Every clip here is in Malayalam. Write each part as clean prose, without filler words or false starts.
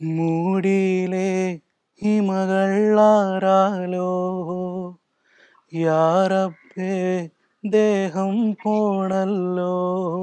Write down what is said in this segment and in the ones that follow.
മൂടിയിലെ ഹിമകളാരാലോ യാറബ്ബേ ദേഹം പോണല്ലോ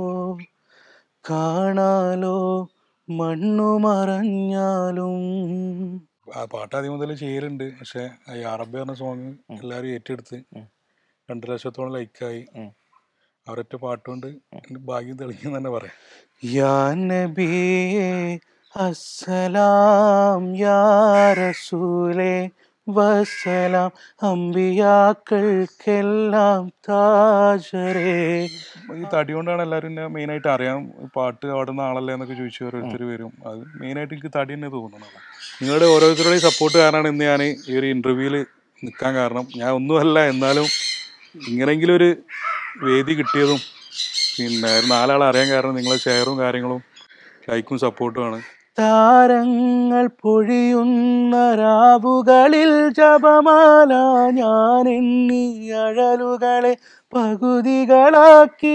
കാണാലോ മണ്ണു മറഞ്ഞാലും. ആ പാട്ട് ആദ്യം മുതൽ ചെയ്യലുണ്ട്. പക്ഷെ യാറബ്ബേ പറഞ്ഞ സോങ് എല്ലാവരും ഏറ്റെടുത്ത് 2 ലക്ഷത്തോളം ലൈക്കായി. അവരൊറ്റ പാട്ടുകൊണ്ട് ഭാഗ്യം തെളിഞ്ഞെന്ന് തന്നെ പറയാം. യാ നബിയേ അസ്സലാം യാ റസൂലേ വസ്സലാം അമ്പിയാക്കൾക്കെല്ലാം താജരേ. ഈ തടി കൊണ്ടാണ് എല്ലാവരും എന്നെ മെയിനായിട്ട് അറിയാം. പാട്ട് പാടുന്ന ആളല്ലേ എന്നൊക്കെ ചോദിച്ചു ഓരോരുത്തർ വരും. അത് മെയിനായിട്ട് എനിക്ക് തടി തന്നെ തോന്നുന്നത്. നിങ്ങളുടെ ഓരോരുത്തരുടെയും സപ്പോർട്ട് കാരണമാണ് ഇന്ന് ഞാൻ ഈ ഒരു ഇൻ്റർവ്യൂവിൽ നിൽക്കാൻ കാരണം. ഞാൻ ഒന്നുമല്ല, എന്നാലും ഇങ്ങനെയെങ്കിലും ഒരു വേദി കിട്ടിയതും പിന്നെ 4 ആളെ അറിയാൻ കാരണം നിങ്ങളെ ഷെയറും കാര്യങ്ങളും ലൈക്കും സപ്പോർട്ടുമാണ്. താരങ്ങൾ പൊഴിയുന്ന രാവുകളിൽ ജപമാല ഞാൻ എണ്ണി അഴലുകളെ പകുതികളാക്കി.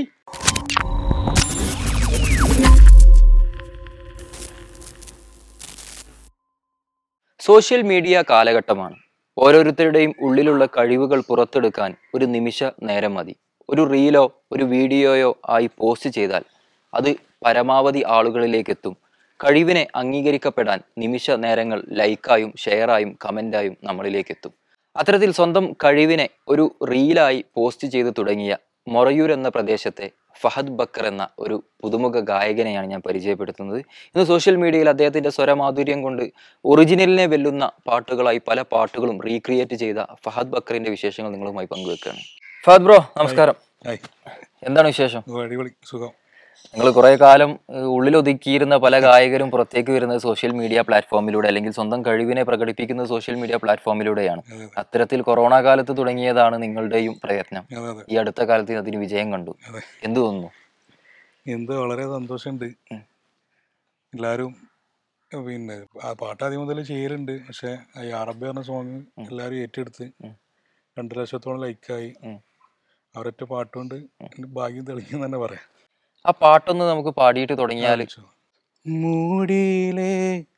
സോഷ്യൽ മീഡിയ കാലഘട്ടമാണ്. ഓരോരുത്തരുടെയും ഉള്ളിലുള്ള കഴിവുകൾ പുറത്തെടുക്കാൻ ഒരു നിമിഷ നേരം മതി. ഒരു റീലോ ഒരു വീഡിയോയോ ആയി പോസ്റ്റ് ചെയ്താൽ അത് പരമാവധി ആളുകളിലേക്ക് എത്തും. കഴിവിനെ അംഗീകരിക്കപ്പെടാൻ നിമിഷ നേരങ്ങൾ ലൈക്കായും ഷെയറായും കമൻ്റായും നമ്മളിലേക്ക് എത്തും. അത്തരത്തിൽ സ്വന്തം കഴിവിനെ ഒരു റീലായി പോസ്റ്റ് ചെയ്ത് തുടങ്ങിയ മൊറയൂർ എന്ന പ്രദേശത്തെ ഫഹദ് ബക്കർ എന്ന ഒരു പുതുമുഖ ഗായകനെയാണ് ഞാൻ പരിചയപ്പെടുത്തുന്നത്. ഇന്ന് സോഷ്യൽ മീഡിയയിൽ അദ്ദേഹത്തിൻ്റെ സ്വരമാധുര്യം കൊണ്ട് ഒറിജിനലിനെ വെല്ലുന്ന പാട്ടുകളായി പല പാട്ടുകളും റീക്രിയേറ്റ് ചെയ്ത ഫഹദ് ബക്കറിന്റെ വിശേഷങ്ങൾ നിങ്ങളുമായി പങ്കുവെക്കുകയാണ്. ഫഹദ് ബ്രോ, നമസ്കാരം. എന്താണ് വിശേഷം? സുഖം. നിങ്ങൾ കുറെ കാലം ഉള്ളിലൊതുക്കിയിരുന്ന പല ഗായകരും പുറത്തേക്ക് വരുന്നത് സോഷ്യൽ മീഡിയ പ്ലാറ്റ്ഫോമിലൂടെ, അല്ലെങ്കിൽ സ്വന്തം കഴിവിനെ പ്രകടിപ്പിക്കുന്നത് സോഷ്യൽ മീഡിയ പ്ലാറ്റ്ഫോമിലൂടെയാണ്. അത്തരത്തിൽ കൊറോണ കാലത്ത് തുടങ്ങിയതാണ് നിങ്ങളുടെയും പ്രയത്നം. ഈ അടുത്ത കാലത്ത് അതിന് വിജയം കണ്ടു. എന്ത് തോന്നുന്നു? വളരെ സന്തോഷമുണ്ട്. എല്ലാവരും പിന്നെ ആ പാട്ട് ആദ്യം മുതൽ ചെയ്യലുണ്ട്. പക്ഷെ യാറബ്ബേ പറഞ്ഞ സോങ് എല്ലാവരും ഏറ്റെടുത്ത് 2 ലക്ഷത്തോളം ലൈക്കായി. അവരൊറ്റ പാട്ടുകൊണ്ട് ഭാഗ്യം തെളിഞ്ഞെന്ന് തന്നെ പറയാം. ആ പാട്ടൊന്ന് നമുക്ക് പാടിയിട്ട് തുടങ്ങിയാൽ. മൂടിയിലെ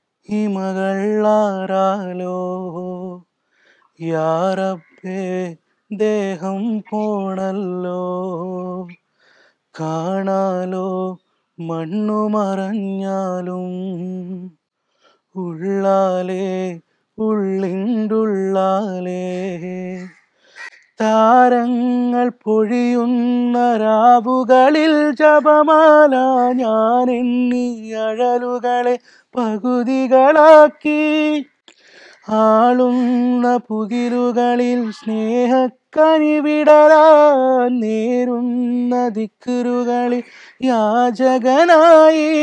ഹിമകളാരാലോ യാറബ്ബേ ദേഹം പോണല്ലോ കാണാലോ മണ്ണു മറഞ്ഞാലും ഉള്ളാലേ ഉള്ളിൻ്റുള്ളാലേ താരങ്ങൾ പൊഴിയുന്ന രാവുകളിൽ ജപമാല ഞാൻ എണ്ണി അഴലുകളെ പകുതികളാക്കി. ആളുന്ന പുകിലുകളിൽ സ്നേഹക്കനിവിടരാൻ നേരുന്ന ദിക്റുകളിൽ യാചകനായി.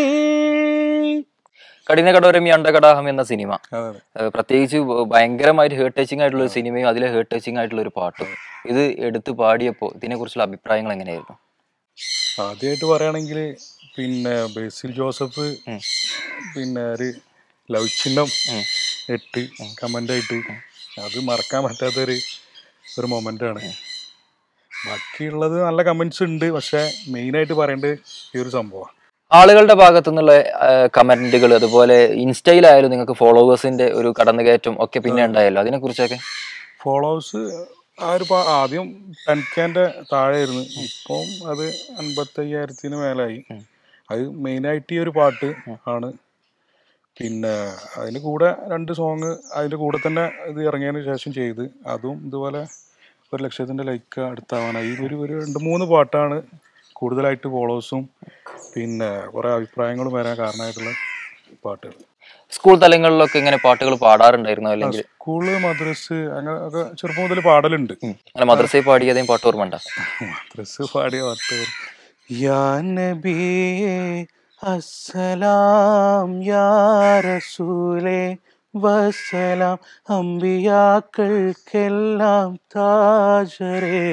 കഠിന കടോരം അണ്ടകടാഹം എന്ന സിനിമ പ്രത്യേകിച്ച് ഭയങ്കരമായിട്ട് ഹേർട്ട് ടച്ചിങ് ആയിട്ടുള്ള ഒരു സിനിമയും അതിലെ ഹേർട്ട് ടച്ചിങ് ആയിട്ടുള്ള ഒരു പാട്ടും ഇത് എടുത്ത് പാടിയപ്പോൾ ഇതിനെ കുറിച്ചുള്ള അഭിപ്രായങ്ങൾ എങ്ങനെയായിരുന്നു? ആദ്യമായിട്ട് പറയുകയാണെങ്കിൽ പിന്നെ ബേസിൽ ജോസഫ് പിന്നെ ഒരു ലവ് ചിഹ്നം 8 കമൻ്റായിട്ട് അത് മറക്കാൻ പറ്റാത്തൊരു മൊമെൻ്റാണ്. ബാക്കിയുള്ളത് നല്ല കമൻറ്റ്സ് ഉണ്ട്. പക്ഷെ മെയിനായിട്ട് പറയേണ്ടത് ഈ ഒരു സംഭവമാണ്. ആളുകളുടെ ഭാഗത്തു നിന്നുള്ള കമന്റുകൾ, അതുപോലെ ഇൻസ്റ്റയിലായാലും നിങ്ങൾക്ക് ഫോളോവേഴ്സിന്റെ ഒരു കടന്നുകയറ്റം ഒക്കെ പിന്നെ ഉണ്ടായല്ലോ, അതിനെ കുറിച്ചൊക്കെ? ഫോളോവേഴ്സ് ആദ്യം 10K താഴെയായിരുന്നു. ഇപ്പം അത് 55,000 മേലായി. അത് മെയിനായിട്ട് ഈ ഒരു പാട്ട് ആണ്. പിന്നെ അതിന് കൂടെ 2 സോങ് അതിൻ്റെ കൂടെ തന്നെ ഇത് ഇറങ്ങിയതിന് ശേഷം ചെയ്ത് അതും ഇതുപോലെ 1 ലക്ഷത്തിൻ്റെ ലൈക്ക് അടുത്താവാനായി. ഒരു 2-3 പാട്ടാണ് കൂടുതലായിട്ട് ഫോളോവേഴ്സും പിന്നെ കുറേ അഭിപ്രായങ്ങളും വരാൻ കാരണമായിട്ടുള്ള പാട്ടുകൾ. സ്കൂൾ തലങ്ങളിലൊക്കെ ഇങ്ങനെ പാട്ടുകൾ പാടാറുണ്ടായിരുന്നു? അല്ലെങ്കിൽ സ്കൂള്, മദ്രസ് അങ്ങനെയൊക്കെ ചെറുപ്പം മുതൽ പാടലുണ്ട്. അങ്ങനെ മദ്രസയിൽ പാടിയതേയും പാട്ട് ഓർമ്മ? മദ്രസ് പാടിയ പാട്ട് യാ നബിയേ അസ്സലാം യാ റസൂലേ വസ്സലാം അമ്പിയാക്കൾക്കെല്ലാം താജരേ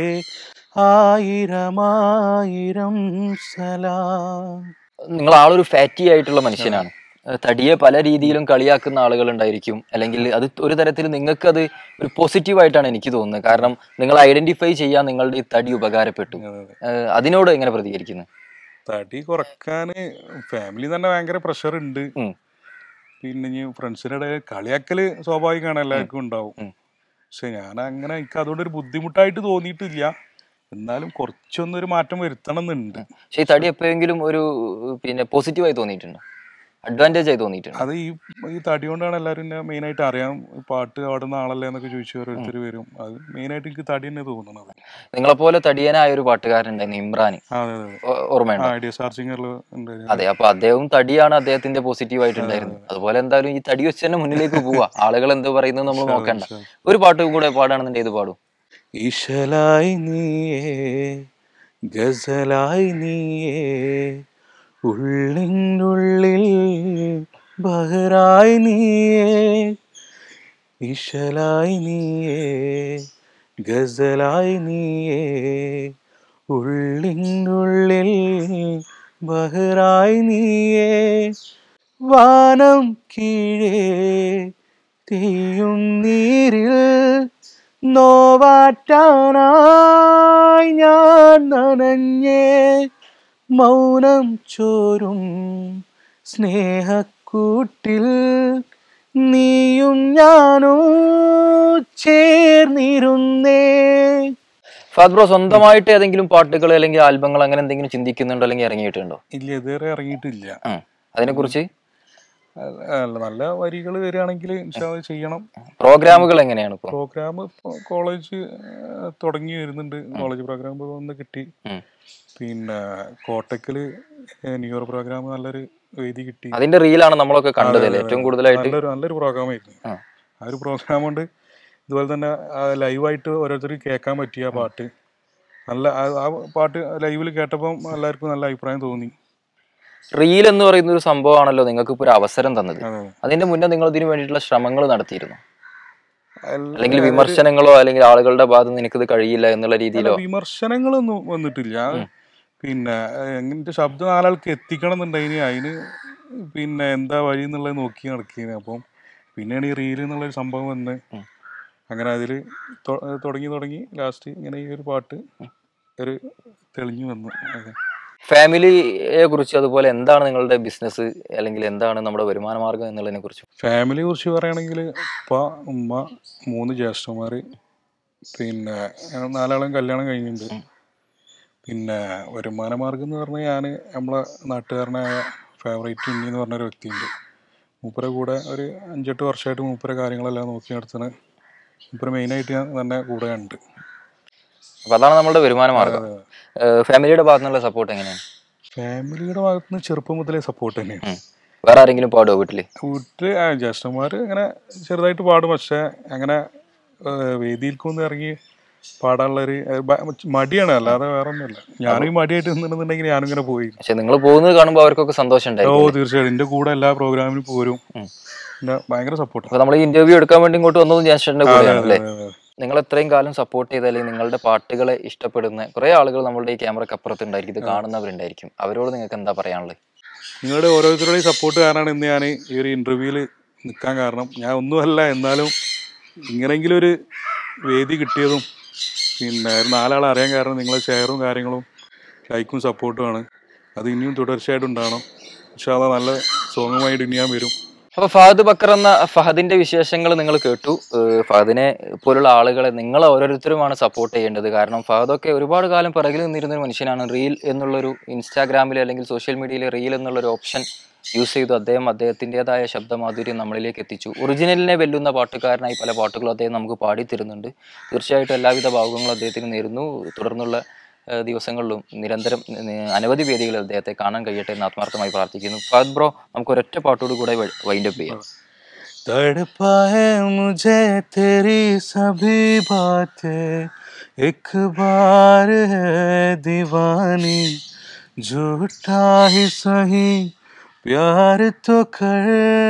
1000 സലാം. നിങ്ങൾ ആളൊരു ഫാറ്റി ആയിട്ടുള്ള മനുഷ്യനാണ്. തടിയെ പല രീതിയിലും കളിയാക്കുന്ന ആളുകൾ ഉണ്ടായിരിക്കും, അല്ലെങ്കിൽ അത് ഒരു തരത്തിൽ നിങ്ങൾക്ക് അത് ഒരു പോസിറ്റീവായിട്ടാണ് എനിക്ക് തോന്നുന്നത്. കാരണം നിങ്ങൾ ഐഡന്റിഫൈ ചെയ്യാൻ നിങ്ങളുടെ ഈ തടി ഉപകാരപ്പെട്ടു. അതിനോട് എങ്ങനെ പ്രതികരിക്കുന്നത്? തടി കുറക്കാൻ ഫാമിലി തന്നെ ഭയങ്കര പ്രഷർ ഉണ്ട്. പിന്നെ ഇനി ഫ്രണ്ട്സിൻ്റെ ഇടയിൽ കളിയാക്കൽ സ്വാഭാവികമാണ്, എല്ലാവർക്കും ഉണ്ടാവും. ഉം. പക്ഷെ ഞാൻ അങ്ങനെ എനിക്ക് അതുകൊണ്ടൊരു ബുദ്ധിമുട്ടായിട്ട് തോന്നിയിട്ടില്ല. എന്നാലും കുറച്ചൊന്നൊരു മാറ്റം വരുത്തണം എന്നുണ്ട്. പക്ഷെ ഈ തടി എപ്പോഴെങ്കിലും ഒരു പിന്നെ പോസിറ്റീവായി തോന്നിയിട്ടുണ്ടോ, അഡ്വാൻറ്റേജ് ആയി തോന്നിയിട്ടുണ്ടോ? അത് ഈ തടി കൊണ്ടാണ് എല്ലാവരും എന്നെ മെയിനായിട്ട് അറിയാം. പാട്ട് പാടുന്ന ആളല്ലേ എന്നൊക്കെ ചോദിച്ചു ഓരോരുത്തർ വരും. അത് മെയിനായിട്ട് എനിക്ക് തടി തന്നെ തോന്നുന്നത്. നിങ്ങളെപ്പോലെ തടിയനായ ഒരു പാട്ടുകാരനുണ്ടായിരുന്നു, ഇമ്രാൻ. അതെ അതെ. ഓർമ്മയുണ്ടോ? ഐഡിയ സ്റ്റാർ സിംഗറിൽ ഉണ്ടായിരുന്നു. അതെ, അപ്പൊ അദ്ദേഹം തടിയാണ് അദ്ദേഹത്തിന്റെ പോസിറ്റീവ് ആയിട്ടുണ്ടായിരുന്നത്. അതുപോലെ എന്തായാലും ഈ തടി വെച്ച് തന്നെ മുന്നിലേക്ക് പോവാ. ആളുകൾ എന്ത് പറയുന്നത് നമ്മൾ നോക്കണ്ട. ഒരു പാട്ട് കൂടെ പാടാണെന്നുണ്ടെങ്കിൽ ഇത് പാടും. ഇശലായി നീയേ ഗസലായി നീയേ ഉള്ളിനുള്ളിൽ ബഹറായി നീയേ, ഇശലായി നീയേ ഗസലായി നീയേ ഉള്ളിനുള്ളിൽ ബഹറായി നീയേ, വാനം കീഴേ തീയും നീരിൽ നോവാറ്റാനായി ഞാൻ നനഞ്ഞേ, മൗനം ചോരും സ്നേഹക്കൂട്ടിൽ നീയും ഞാനും ചേർന്നിരുന്നേ. ഫഹദ് ബ്രോ സ്വന്തമായിട്ട് ഏതെങ്കിലും പാട്ടുകൾ അല്ലെങ്കിൽ ആൽബങ്ങൾ അങ്ങനെ എന്തെങ്കിലും ചിന്തിക്കുന്നുണ്ടോ അല്ലെങ്കിൽ ഇറങ്ങിയിട്ടുണ്ടോ? ഇല്ല, ഇതുവരെ ഇറങ്ങിയിട്ടില്ല. അതിനെ കുറിച്ച് നല്ല വരികൾ വരികയാണെങ്കിൽ ചെയ്യണം. പ്രോഗ്രാമുകൾ എങ്ങനെയാണ് ഇപ്പോൾ? പ്രോഗ്രാം കോളേജ് തുടങ്ങി വരുന്നുണ്ട്. കോളേജ് പ്രോഗ്രാം ഒന്ന് കിട്ടി. പിന്നെ കോട്ടക്കല് ന്യൂ ഇയർ പ്രോഗ്രാം നല്ലൊരു വേദി കിട്ടി. അതിന്റെ റീലാണ് നമ്മളൊക്കെ കണ്ടത് ഏറ്റവും കൂടുതലായിട്ട്. നല്ലൊരു പ്രോഗ്രാമായിരുന്നു. ആ ഒരു പ്രോഗ്രാം കൊണ്ട് ഇതുപോലെ തന്നെ ലൈവായിട്ട് ഓരോരുത്തർ കേൾക്കാൻ പറ്റിയ പാട്ട് നല്ല ആ പാട്ട് ലൈവിൽ കേട്ടപ്പം എല്ലാവർക്കും നല്ല അഭിപ്രായം തോന്നി. റീൽ എന്ന് പറയുന്ന ഒരു സംഭവമാണല്ലോ നിങ്ങൾക്ക് ഇപ്പോൾ ഒരു അവസരം തന്നത്. അതിന്റെ മുന്നേ നിങ്ങൾ ഇതിനു വേണ്ടിയിട്ടുള്ള ശ്രമങ്ങൾ നടത്തിയിരുന്നു, അല്ലെങ്കിൽ വിമർശനങ്ങളോ അല്ലെങ്കിൽ ആളുകളുടെ ഭാഗത്ത് നിനക്കിത് കഴിയില്ല എന്നുള്ള രീതിയിലോ? വിമർശനങ്ങളൊന്നും വന്നിട്ടില്ല. പിന്നെ എങ്ങനത്തെ ശബ്ദം നാലാൾക്ക് എത്തിക്കണം എന്നുണ്ടെങ്കിൽ അതിന് പിന്നെ എന്താ വഴി എന്നുള്ളത് നോക്കി നടക്കുന്നത്. അപ്പം പിന്നെയാണ് ഈ റീൽ എന്നുള്ളൊരു സംഭവം വന്ന് അങ്ങനെ അതിൽ തുടങ്ങി ലാസ്റ്റ് ഇങ്ങനെ ഈ ഒരു പാട്ട് ഒരു തെളിഞ്ഞു വന്നു. അതെ. ഫാമിലിയെ കുറിച്ച്, അതുപോലെ എന്താണ് നിങ്ങളുടെ ബിസിനസ് അല്ലെങ്കിൽ എന്താണ് നമ്മുടെ വരുമാന മാർഗം എന്നുള്ളതിനെ കുറിച്ച്? ഫാമിലിയെ കുറിച്ച് പറയുകയാണെങ്കിൽ ഉപ്പ, ഉമ്മ, 3 ജ്യേഷ്ഠന്മാർ, പിന്നെ 4 ആളും കല്യാണം കഴിഞ്ഞിട്ടുണ്ട്. പിന്നെ വരുമാന മാർഗം എന്ന് പറഞ്ഞാൽ ഞാൻ നമ്മളെ നാട്ടുകാരനായ ഫേവറേറ്റ് ഉണ്ണി എന്ന് പറഞ്ഞൊരു വ്യക്തിയുണ്ട്. മൂപ്പരെ കൂടെ ഒരു 5-8 വർഷമായിട്ട് മൂപ്പരെ കാര്യങ്ങളെല്ലാം നോക്കി നടത്തുന്ന മൂപ്പര് മെയിനായിട്ട് ഞാൻ തന്നെ കൂടെ ഉണ്ട്. അപ്പൊ അതാണ് നമ്മുടെ വരുമാന മാർഗം. ഫാമിലിയുടെ ഭാഗത്തു നിന്നുള്ള സപ്പോർട്ട് എങ്ങനെയാണ്? ഫാമിലിയുടെ ഭാഗത്ത് നിന്ന് ചെറുപ്പം മുതലേ സപ്പോർട്ട് തന്നെയാണ്. വേറെ ആരെങ്കിലും പാടുമോ വീട്ടില്? ജ്യേഷ്ഠന്മാർ അങ്ങനെ ചെറുതായിട്ട് പാടും. പക്ഷെ അങ്ങനെ വേദിയിൽക്കൊന്നും ഇറങ്ങി പാടാനുള്ളൊരു മടിയാണ്, അല്ലാതെ വേറെ ഒന്നുമില്ല. ഞാനും മടിയായിട്ട് നിന്നിട്ടുണ്ടെങ്കിൽ ഞാനും ഇങ്ങനെ പോയി. പക്ഷെ നിങ്ങൾ പോകുന്നത് കാണുമ്പോൾ അവർക്കൊക്കെ സന്തോഷം ഉണ്ടാവും. തീർച്ചയായിട്ടും എന്റെ കൂടെ എല്ലാ പ്രോഗ്രാമിനും പോരും. പിന്നെ ഭയങ്കര സപ്പോർട്ട്. അപ്പൊ നമ്മൾ ഇന്റർവ്യൂ എടുക്കാൻ വേണ്ടി ഇങ്ങോട്ട് വന്നതും ജ്യേഷ്ഠന്റെ കൂടെയാണല്ലേ? നിങ്ങൾ ഇത്രയും കാലം സപ്പോർട്ട് ചെയ്ത അല്ലെങ്കിൽ നിങ്ങളുടെ പാട്ടുകളെ ഇഷ്ടപ്പെടുന്ന കുറെ ആളുകൾ നമ്മളുടെ ഈ ക്യാമറക്ക് അപ്പുറത്ത് ഉണ്ടായിരിക്കും, ഇത് കാണുന്നവരുണ്ടായിരിക്കും. അവരോട് നിങ്ങൾക്ക് എന്താ പറയാനുള്ളത്? നിങ്ങളുടെ ഓരോരുത്തരുടെയും സപ്പോർട്ട് കാരണമാണ് ഇന്ന് ഞാൻ ഈ ഒരു ഇന്റർവ്യൂവിൽ നിൽക്കാൻ കാരണം. ഞാൻ ഒന്നുമല്ല, എന്നാലും ഇങ്ങനെങ്കിലും ഒരു വേദി കിട്ടിയതും പിന്നെ 4 ആളെ അറിയാൻ കാരണം നിങ്ങളെ ഷെയറും കാര്യങ്ങളും ലൈക്കും സപ്പോർട്ടുമാണ്. അത് ഇനിയും തുടർച്ചയായിട്ടുണ്ടാകണം. പക്ഷേ അത് നല്ല സോങ്ങുമായിട്ട് ഇനി ഞാൻ വരും. അപ്പൊ ഫഹദ് ബക്കർ എന്ന ഫഹദിന്റെ വിശേഷങ്ങൾ നിങ്ങൾ കേട്ടു. ഫഹദിനെ പോലുള്ള ആളുകളെ നിങ്ങൾ ഓരോരുത്തരുമാണ് സപ്പോർട്ട് ചെയ്യേണ്ടത്. കാരണം ഫഹദൊക്കെ ഒരുപാട് കാലം പിറകിൽ നിന്നിരുന്ന ഒരു മനുഷ്യനാണ്. റീൽ എന്നുള്ളൊരു ഇൻസ്റ്റാഗ്രാമിൽ അല്ലെങ്കിൽ സോഷ്യൽ മീഡിയയിൽ റീൽ എന്നുള്ളൊരു ഓപ്ഷൻ യൂസ് ചെയ്തു അദ്ദേഹം അദ്ദേഹത്തിൻ്റെതായ ശബ്ദമാധുര്യം നമ്മളിലേക്ക് എത്തിച്ചു. ഒറിജിനലിനെ വെല്ലുന്ന പാട്ടുകാരനായി പല പാട്ടുകളും അദ്ദേഹം നമുക്ക് പാടിത്തരുന്നുണ്ട്. തീർച്ചയായിട്ടും എല്ലാവിധ ഭാവുകങ്ങളും അദ്ദേഹത്തിന് നേരുന്നു. തുടർന്നുള്ള ദിവസങ്ങളിലും നിരന്തരം അനവധി വേദികളിൽ അദ്ദേഹത്തെ കാണാൻ കഴിയട്ടെ എന്ന് ആത്മാർത്ഥമായി പ്രാർത്ഥിക്കുന്നു. ഫഹദ് ബ്രോ, നമുക്ക് ഒരൊറ്റ പാട്ടോട് കൂടെ വൈൻഡ് അപ്പ് ചെയ്യാം. तड़पा है मुझे तेरी सभी बातें, एक बार है दीवानी, झूठा ही सही प्यार तो कर,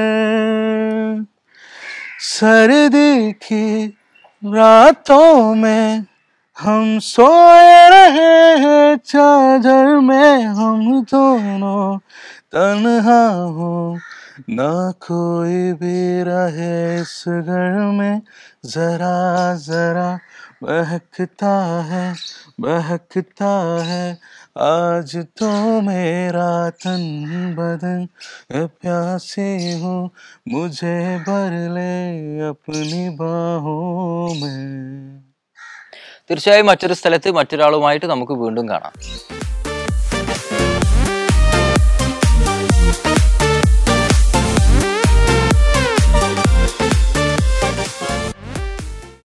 सर्दी की रातों में हम सोए रहे हैं चादर में, हम दोनों तन्हा हो ना कोई भी रहे इस घर में, जरा जरा बहकता है बहकता है आज तो मेरा तन बदन प्यासी हूँ मुझे भर ले अपनी बाहों में. തീർച്ചയായും മറ്റൊരു സ്ഥലത്ത് മറ്റൊരാളുമായിട്ട് നമുക്ക് വീണ്ടും കാണാം.